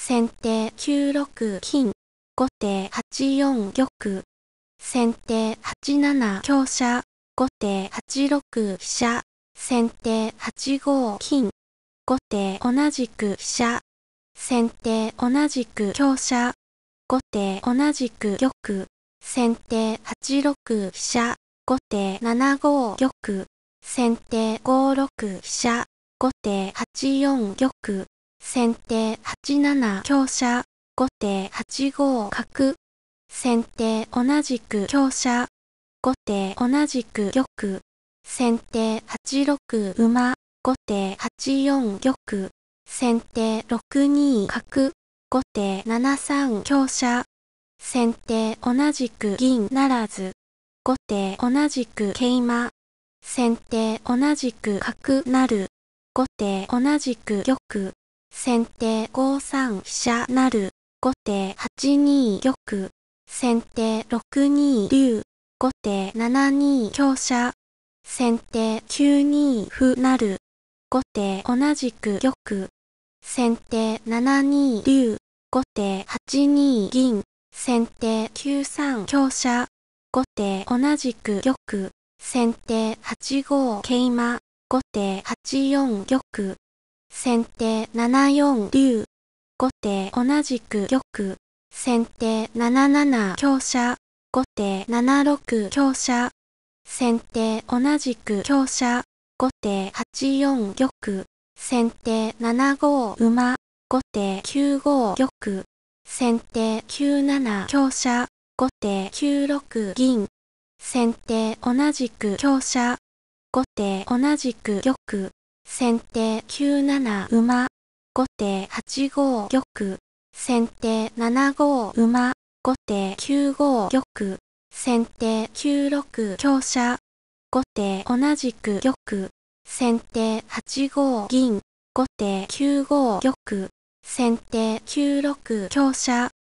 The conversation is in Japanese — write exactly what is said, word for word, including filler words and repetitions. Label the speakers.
Speaker 1: 先手きゅうろく金、後手はちよん玉、先手はちなな香車、後手はちろく飛車、先手はちご金、後手同じく飛車、先手同じく香車、後手同じく玉、先手はちろく飛車、後手ななご玉、先手ごろく飛車、後手はちよん玉、先手はちなな香車、後手はちご角、先手同じく香車、後手同じく玉、先手はちろく馬、後手はちよん玉、先手ろくに角、後手ななさん香車、先手同じく銀ならず、後手同じく桂馬、先手同じく角成、後手同じく玉、先手ごさん飛車成、後手はちに玉、先手ろくに竜、後手ななに香車、先手きゅうに歩成、後手同じく玉、先手ななに竜、後手はちに銀、先手きゅうさん香車、後手同じく玉、先手はちご桂馬、後手はちよん玉、先手ななよん竜、後手同じく玉、先手なななな香車、後手ななろく香車、先手同じく香車、後手はちよん玉、先手ななご馬、後手きゅうご玉、先手きゅうなな香車、後手きゅうろく銀、先手同じく香車、後手同じく玉、先手きゅうなな馬、後手はちご玉、先手ななご馬、後手きゅうご玉、先手きゅうろく香車、後手同じく玉、先手はちご銀、後手きゅうご玉、先手きゅうろく香車、